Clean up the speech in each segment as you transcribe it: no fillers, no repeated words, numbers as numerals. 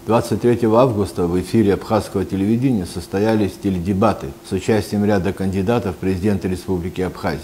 23 августа в эфире абхазского телевидения состоялись теледебаты с участием ряда кандидатов в президенты Республики Абхазия.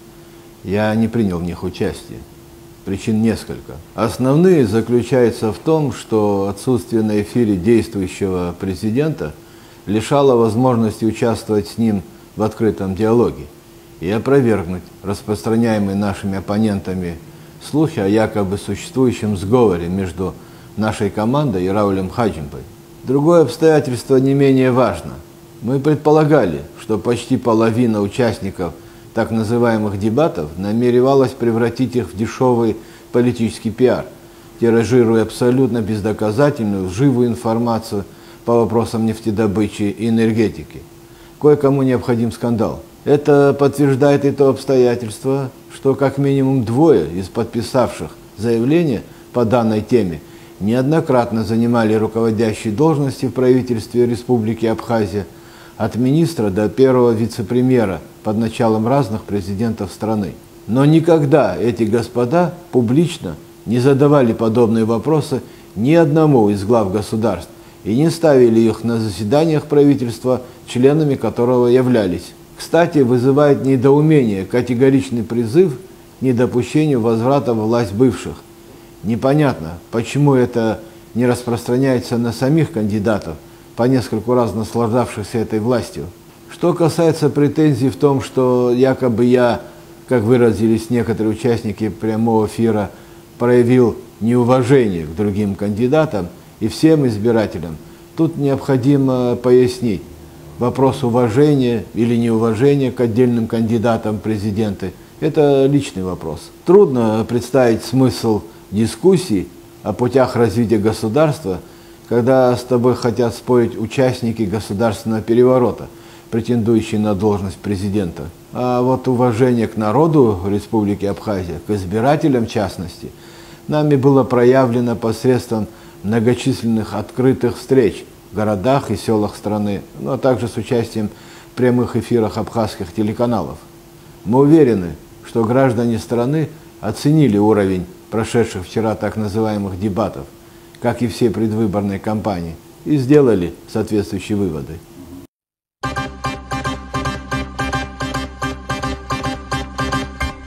Я не принял в них участие. Причин несколько. Основные заключаются в том, что отсутствие на эфире действующего президента лишало возможности участвовать с ним в открытом диалоге и опровергнуть распространяемые нашими оппонентами слухи о якобы существующем сговоре между нашей командой и Раулем Хаджимбой. Другое обстоятельство не менее важно. Мы предполагали, что почти половина участников так называемых дебатов намеревалась превратить их в дешевый политический пиар, тиражируя абсолютно бездоказательную, лживую информацию по вопросам нефтедобычи и энергетики. Кое-кому необходим скандал. Это подтверждает и то обстоятельство, что как минимум двое из подписавших заявление по данной теме неоднократно занимали руководящие должности в правительстве Республики Абхазия, от министра до первого вице-премьера под началом разных президентов страны. Но никогда эти господа публично не задавали подобные вопросы ни одному из глав государств и не ставили их на заседаниях правительства, членами которого являлись. Кстати, вызывает недоумение категоричный призыв к недопущению возврата во власть бывших. Непонятно, почему это не распространяется на самих кандидатов, по нескольку раз наслаждавшихся этой властью. Что касается претензий в том, что якобы я, как выразились некоторые участники прямого эфира, проявил неуважение к другим кандидатам и всем избирателям, тут необходимо пояснить. Вопрос уважения или неуважения к отдельным кандидатам в президенты – это личный вопрос. Трудно представить смысл дискуссий о путях развития государства, когда с тобой хотят спорить участники государственного переворота, претендующие на должность президента. А вот уважение к народу Республики Абхазия, к избирателям в частности, нами было проявлено посредством многочисленных открытых встреч в городах и селах страны, а также с участием в прямых эфирах абхазских телеканалов. Мы уверены, что граждане страны оценили уровень прошедших вчера так называемых дебатов, как и все предвыборные кампании, и сделали соответствующие выводы.